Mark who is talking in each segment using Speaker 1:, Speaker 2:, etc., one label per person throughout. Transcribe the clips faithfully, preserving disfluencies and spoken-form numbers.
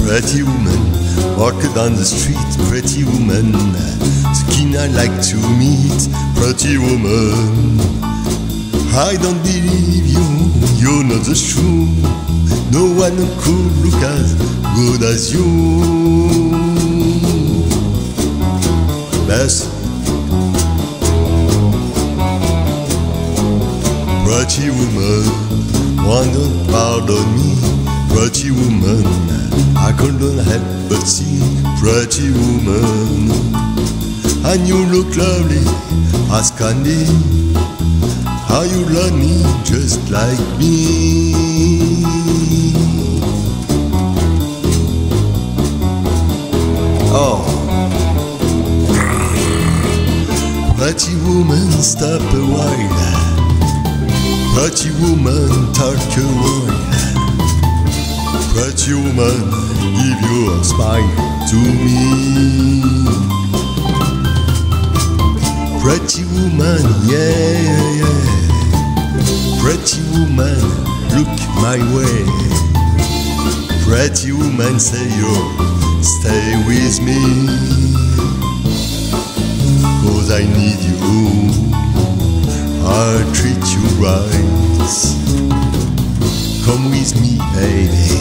Speaker 1: pretty woman, walking down the street, pretty woman, skin I like to meet, pretty woman. I don't believe you, you're not the true. No one could look as good as you. Best pretty woman, one don't pardon me, pretty woman, I couldn't help but see, pretty woman. And you look lovely as candy, how you love me just like me. Oh, pretty woman, stop a while. Pretty woman, talk a while. Pretty woman, give your smile to me. Pretty woman, yeah, yeah, yeah. Pretty woman, look my way. Pretty woman, say you stay with me, 'cause I need you, I'll treat you right. Come with me, baby,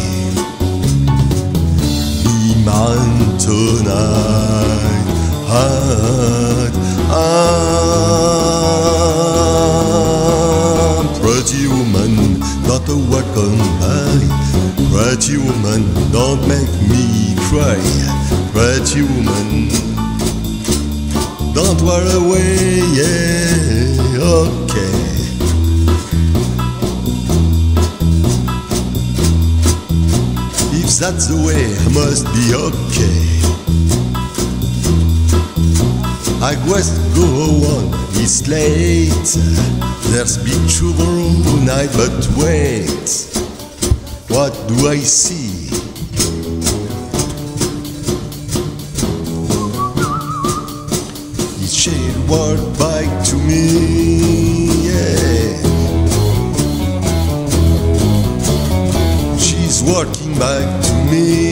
Speaker 1: be mine tonight. Heart, ah, pretty woman, not a welcome by. Pretty woman, don't make me cry. Pretty woman, don't worry away, yeah, okay. If that's the way, I must be okay. I must go on, it's late. There's big tomorrow night, but wait, what do I see? It's she walk back to me, yeah. She's walking back to me.